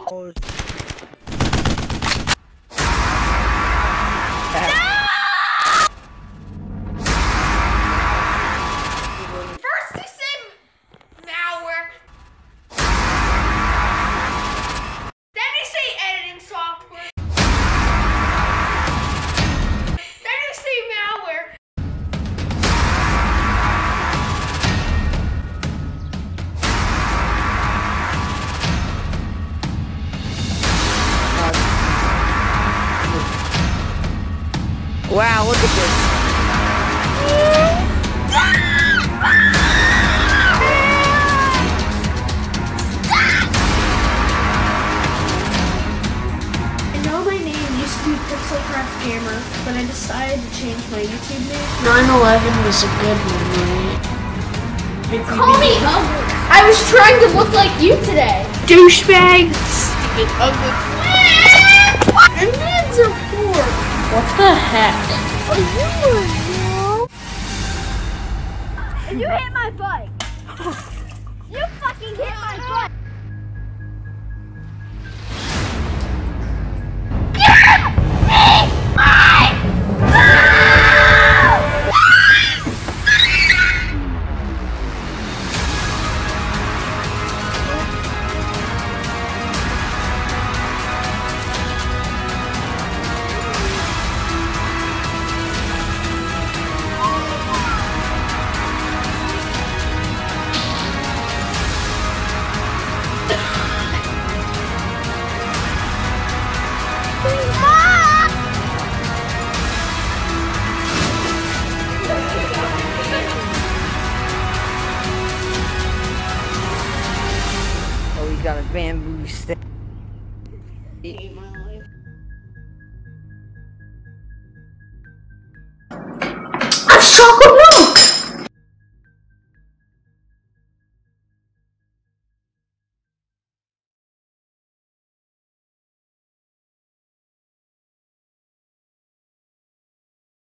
Oh. First they say malware. Then they say editing software. Then they say malware. Wow, look at this. I know my name used to be Pixelcraft Gamer, but I decided to change my YouTube name. 9/11 was a good memory. Call me ugly. I was trying to look like you today. Douchebag! Stupid ugly. Indians are poor. What the heck? Are you and you hit my bike. You fucking hit my bike. Oh, he got a bamboo stick. I hate my life. That's chocolate